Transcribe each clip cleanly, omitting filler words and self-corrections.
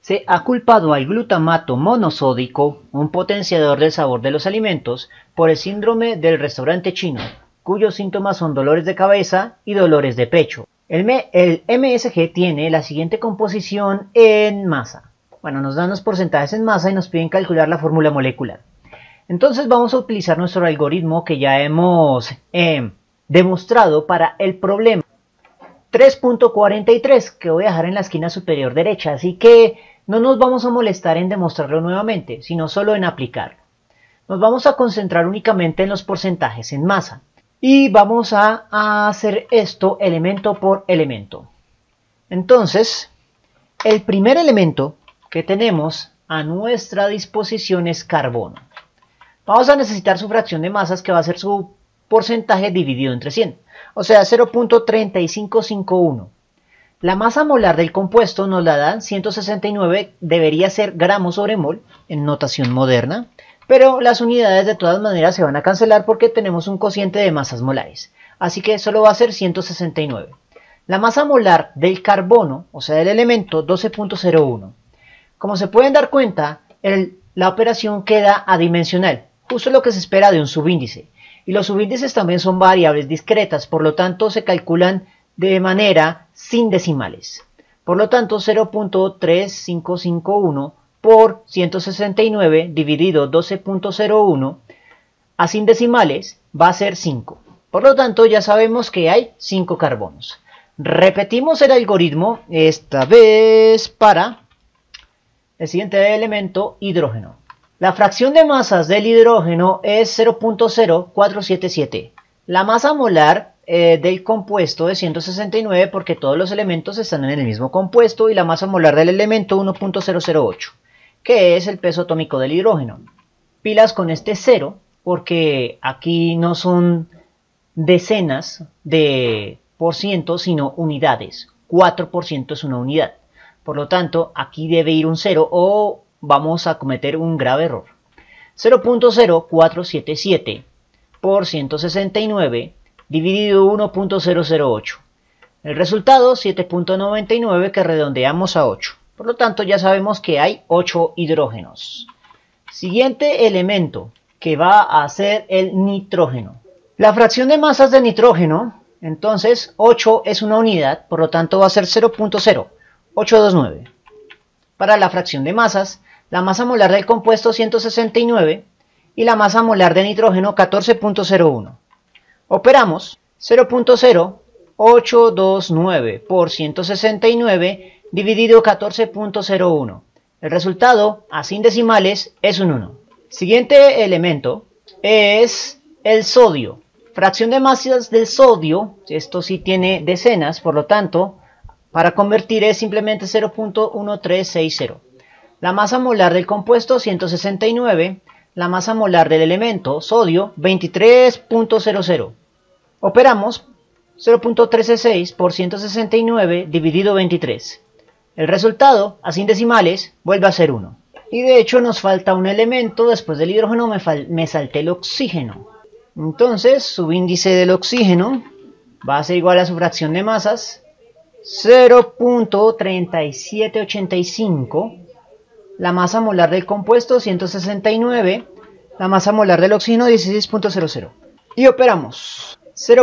Se ha culpado al glutamato monosódico, un potenciador del sabor de los alimentos, por el síndrome del restaurante chino, cuyos síntomas son dolores de cabeza y dolores de pecho. El MSG tiene la siguiente composición en masa. Bueno, nos dan los porcentajes en masa y nos piden calcular la fórmula molecular. Entonces vamos a utilizar nuestro algoritmo que ya hemos demostrado para el problema 3.43, que voy a dejar en la esquina superior derecha, así que no nos vamos a molestar en demostrarlo nuevamente, sino solo en aplicarlo. Nos vamos a concentrar únicamente en los porcentajes en masa y vamos a hacer esto elemento por elemento. Entonces, el primer elemento que tenemos a nuestra disposición es carbono. Vamos a necesitar su fracción de masas, que va a ser su porcentaje dividido entre 100, o sea 0.3551. La masa molar del compuesto nos la dan 169, debería ser gramos sobre mol en notación moderna, pero las unidades de todas maneras se van a cancelar porque tenemos un cociente de masas molares, así que solo va a ser 169. La masa molar del carbono, o sea del elemento, 12.01. Como se pueden dar cuenta, la operación queda adimensional, justo lo que se espera de un subíndice. Y los subíndices también son variables discretas, por lo tanto se calculan de manera sin decimales. Por lo tanto, 0.3551 por 169 dividido 12.01 a sin decimales va a ser 5. Por lo tanto, ya sabemos que hay 5 carbonos. Repetimos el algoritmo, esta vez para el siguiente elemento, hidrógeno. La fracción de masas del hidrógeno es 0.0477. La masa molar del compuesto es 169 porque todos los elementos están en el mismo compuesto, y la masa molar del elemento 1.008, que es el peso atómico del hidrógeno. Pilas con este 0 porque aquí no son decenas de por ciento, sino unidades. 4% es una unidad. Por lo tanto, aquí debe ir un 0 o vamos a cometer un grave error. 0.0477 por 169 dividido 1.008. El resultado 7.99, que redondeamos a 8. Por lo tanto, ya sabemos que hay 8 hidrógenos. Siguiente elemento, que va a ser el nitrógeno. La fracción de masas de nitrógeno, entonces 8 es una unidad, por lo tanto va a ser 0.0829. Para la fracción de masas, la masa molar del compuesto 169 y la masa molar de nitrógeno 14.01. Operamos 0.0829 por 169 dividido 14.01. El resultado, a sin decimales, es un 1. Siguiente elemento es el sodio. Fracción de masas del sodio, esto sí tiene decenas, por lo tanto, para convertir es simplemente 0.1360. La masa molar del compuesto 169, la masa molar del elemento sodio 23.00. Operamos 0.136 por 169 dividido 23. El resultado, a sin decimales, vuelve a ser 1. Y de hecho nos falta un elemento. Después del hidrógeno me salté el oxígeno. Entonces, subíndice del oxígeno va a ser igual a su fracción de masas, 0.3785. La masa molar del compuesto 169, la masa molar del oxígeno 16.00. Y operamos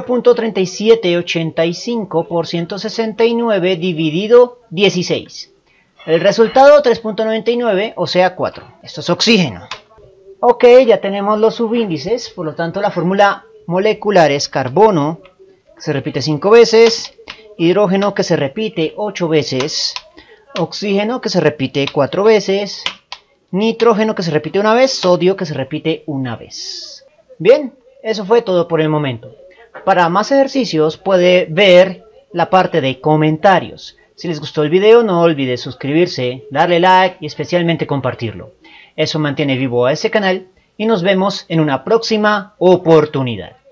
0.3785 por 169 dividido 16. El resultado 3.99, o sea 4. Esto es oxígeno. Ok, ya tenemos los subíndices, por lo tanto la fórmula molecular es carbono, que se repite 5 veces, hidrógeno, que se repite 8 veces, oxígeno, que se repite 4 veces, nitrógeno, que se repite una vez, sodio, que se repite una vez. Bien, eso fue todo por el momento. Para más ejercicios puede ver la parte de comentarios. Si les gustó el video, no olvide suscribirse, darle like y especialmente compartirlo. Eso mantiene vivo a este canal y nos vemos en una próxima oportunidad.